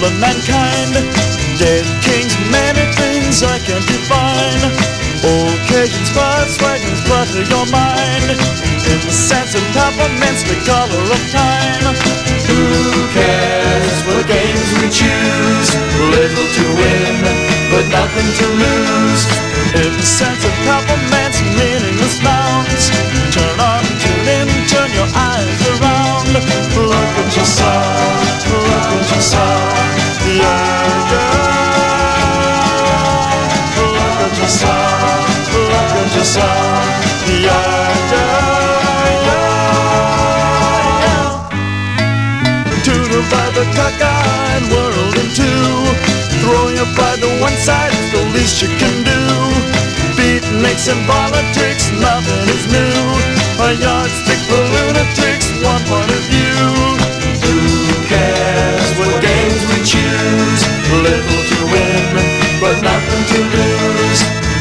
cripple mankind. Dead kings, many things I can't define. Occasions, fragments, clutter your mind. In the sense of peppermints, the color of time. Who cares what games we choose? Little to win, but nothing to lose. In the sense of peppermints, meaningless nouns. Turn on, tune in, turn your eyes around. Look at yourself, look at yourself. Yeah, yeah. Look at yourself, look at yourself. Yeah, yeah, yeah. Tutored by the cockeyed world in two. Throw your pride to one side, it's the least you can do. Beatniks and politics, nothing is new. A yardstick for lunatics, one point of view. Who cares what games we choose? Little to win, but nothing to lose.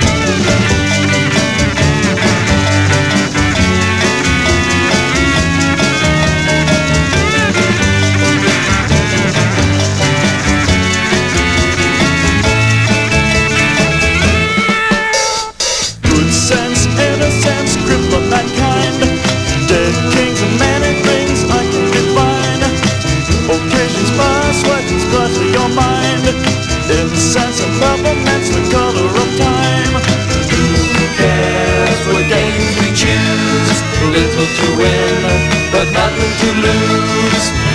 Good sense, innocence, cripple mankind. Dead kings and many things I can define. Occasions, persuasions, clutter your mind. In the sense of peppermints, the color of time. Who cares what games we choose? Little to win, but nothing to lose.